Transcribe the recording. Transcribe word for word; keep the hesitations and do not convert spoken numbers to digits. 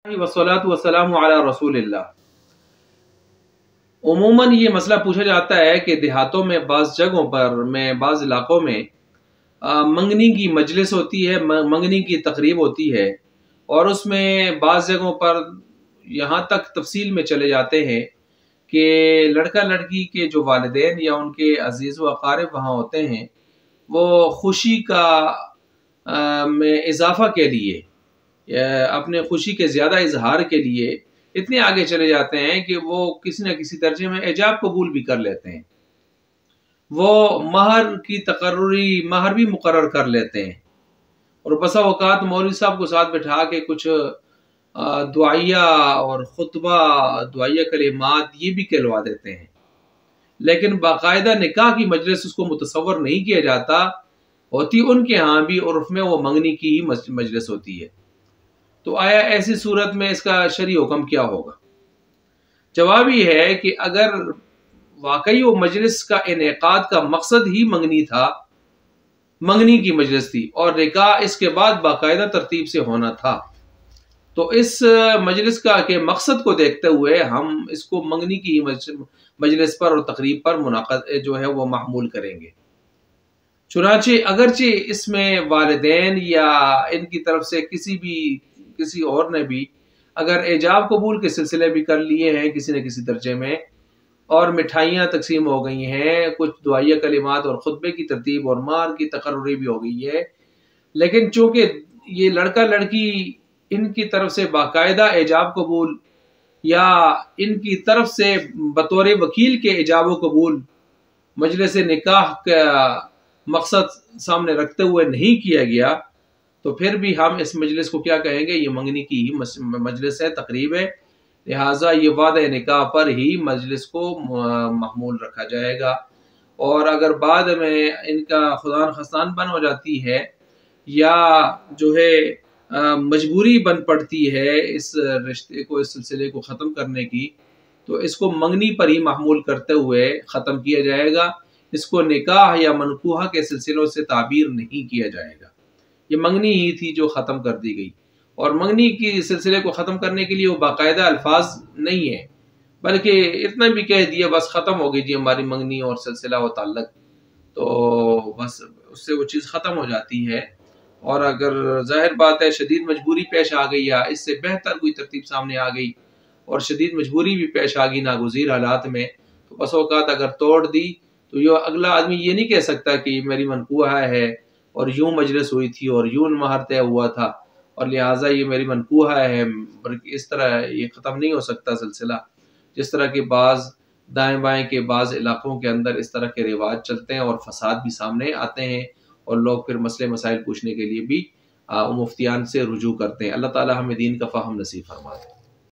वस्सलातु वस्सलामु अला रसूलिल्लाह। उमूमन ये मसला पूछा जाता है कि देहातों में बाज़ जगहों पर में बाज़ इलाकों में आ, मंगनी की मजलिस होती है, मंगनी की तकरीब होती है, और उसमें बाज़ जगहों पर यहाँ तक तफसील में चले जाते हैं कि लड़का लड़की के जो वालिदैन या उनके अजीज़ व अकारिब वहाँ होते हैं, वो खुशी का आ, में इजाफा के लिए, अपने खुशी के ज़्यादा इजहार के लिए इतने आगे चले जाते हैं कि वो किसी न किसी दर्जे में एजाब कबूल भी कर लेते हैं। वो महर की तकर्रुरी महर भी मुकर्रर कर लेते हैं, और बसा औकात मौलवी साहब को साथ बिठा के कुछ दुआया और खुतबा दुआया कलिमात ये भी कहलवा देते हैं, लेकिन बाकायदा निकाह की मजलिस उसको मुतसव्वर नहीं किया जाता। होती उनके यहाँ भी उर्फ में वो मंगनी की ही मजलिस होती है। तो आया ऐसी सूरत में इसका शरई हुक्म क्या होगा? जवाब ये है कि अगर वाकई वो मजलिस का इनेकाद का मकसद ही मंगनी था, मंगनी की मजलिस थी और निकाह इसके बाद बाकायदा तरतीब से होना था, तो इस मजलिस का के मकसद को देखते हुए हम इसको मंगनी की मजलिस पर और तकरीब पर मुनाक़द जो है वो महमूल करेंगे। चुनाचे अगरचे इसमें वालिदैन या इनकी तरफ से किसी भी किसी और ने भी अगर एजाब कबूल के सिलसिले भी कर लिए हैं किसी न किसी दर्जे में, और मिठाइयाँ तकसीम हो गई हैं, कुछ दुआया कलिमात और खुतबे की तरतीब और मार की तकर्रुरी भी हो गई है, लेकिन चूंकि ये लड़का लड़की इनकी तरफ से बाकायदा एजाब कबूल या इनकी तरफ से बतौर वकील के एजाब कबूल मजलिस निकाह का मकसद सामने रखते हुए नहीं किया गया, तो फिर भी हम इस मजलिस को क्या कहेंगे? ये मंगनी की ही मजलिस है, तकरीब है। लिहाजा ये वादा निकाह पर ही मजलिस को महमूल रखा जाएगा। और अगर बाद में इनका खुदा खस्तान बन हो जाती है या जो है मजबूरी बन पड़ती है इस रिश्ते को, इस सिलसिले को ख़त्म करने की, तो इसको मंगनी पर ही महमूल करते हुए ख़त्म किया जाएगा। इसको निकाह या मनकूहा के सिलसिलों से ताबीर नहीं किया जाएगा। ये मंगनी ही थी जो ख़त्म कर दी गई, और मंगनी की सिलसिले को ख़त्म करने के लिए वो बाकायदा अल्फाज नहीं है, बल्कि इतना भी कह दिया बस ख़त्म हो गई जी हमारी मंगनी और सिलसिला व ताल्लुक़, तो बस उससे वो चीज़ ख़त्म हो जाती है। और अगर ज़ाहिर बात है शदीद मजबूरी पेश आ गई या इससे बेहतर कोई तरतीब सामने आ गई और शदीद मजबूरी भी पेश आ गई नागुज़ीर हालात में, तो बस औकात अगर तोड़ दी तो ये अगला आदमी ये नहीं कह सकता कि मेरी मनकूहा है और यूं मजलिस हुई थी और यूं महर तय हुआ था और लिहाजा ये मेरी मनकूहा है, बल्कि इस तरह ये ख़त्म नहीं हो सकता सिलसिला। जिस तरह के बाज़ दाएं बाएं के बाज़ इलाकों के अंदर इस तरह के रिवाज चलते हैं और फसाद भी सामने आते हैं, और लोग फिर मसले मसाइल पूछने के लिए भी मुफ्तियान से रुजू करते हैं। अल्लाह ताला हमें दीन का फ़हम नसीब फरमा दे।